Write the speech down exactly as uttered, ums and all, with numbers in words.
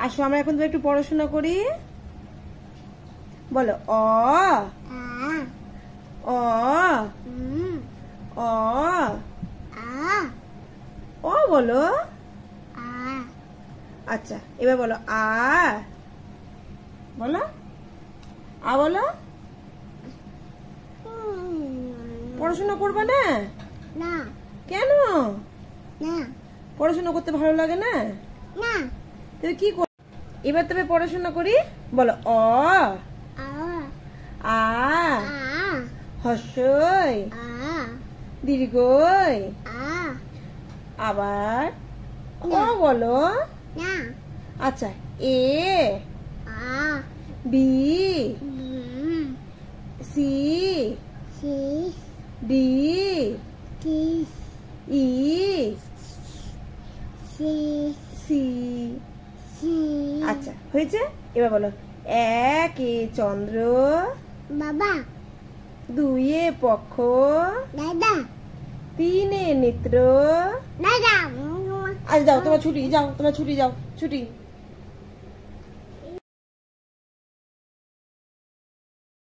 আসো আমরা এখন একটু পড়াশোনা করি। বলো অ অ অ ও বলো। আচ্ছা এবার বলো আ বলো আ বলো। পড়াশোনা করবে না? না। কেন? না। পড়াশোনা করতে ভালো লাগে না? না। তুমি কি কর? এবার তবে পড়াশোনা করি। বলো অ আ হর্ষই দীর্ঘই আবার ও বলো। না। আচ্ছা A B C D E C. আচ্ছা হয়েছে। এবার বলো এক এ চন্দ্র বাবা, দুইয়ে পক্ষ দাদা, তিনে নেত্র। দাদা। আজ যাও তোমার ছুটি, যাও তোমার ছুটি, যাও ছুটি।